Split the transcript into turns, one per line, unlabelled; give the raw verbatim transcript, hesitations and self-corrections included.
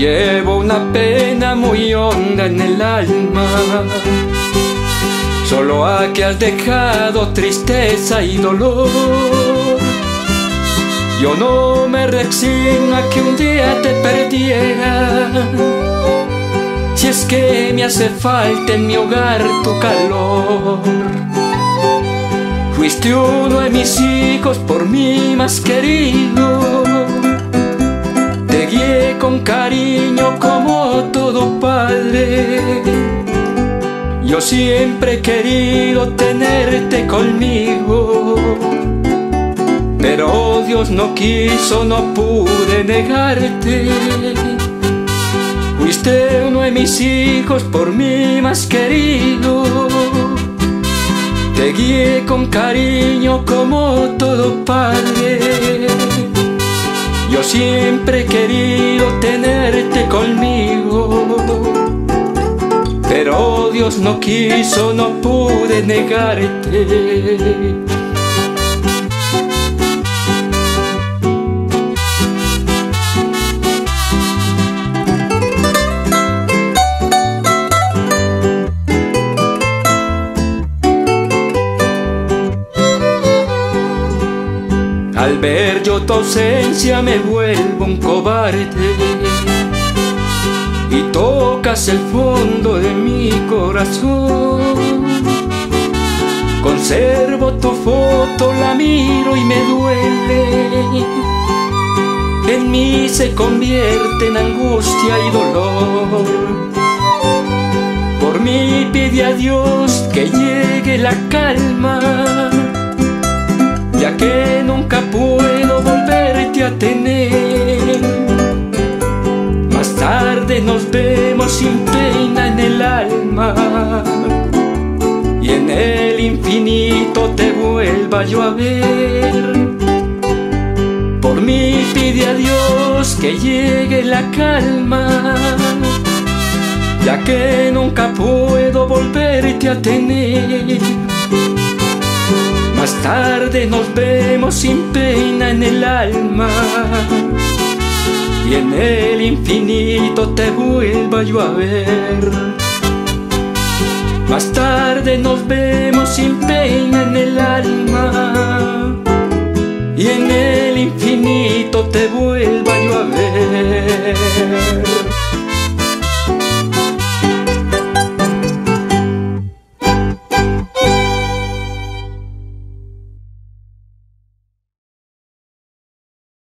llevo una pena muy honda en el alma, solo a que has dejado tristeza y dolor. Yo no me resigno a que un día te perdiera, si es que me hace falta en mi hogar tu calor. Fuiste uno de mis hijos, por mí más querido. Te guié con cariño como todo padre. Yo siempre he querido tenerte conmigo, pero Dios no quiso, no pude negarte. Fuiste uno de mis hijos, por mí más querido. Te guié con cariño como todo padre. Yo siempre he querido tenerte conmigo, pero Dios no quiso, no pude negarte. Al ver yo tu ausencia me vuelvo un cobarde y tocas el fondo de mi corazón. Conservo tu foto, la miro y me duele. En mí se convierte en angustia y dolor. Por mí pide a Dios que llegue la calma, ya que nunca puedo volverte a tener. Más tarde nos vemos sin pena en el alma, y en el infinito te vuelva yo a ver. Por mí pide a Dios que llegue la calma, ya que nunca puedo volverte a tener. Más tarde nos vemos sin pena en el alma, y en el infinito te vuelva yo a ver. Más tarde nos vemos sin pena en el alma,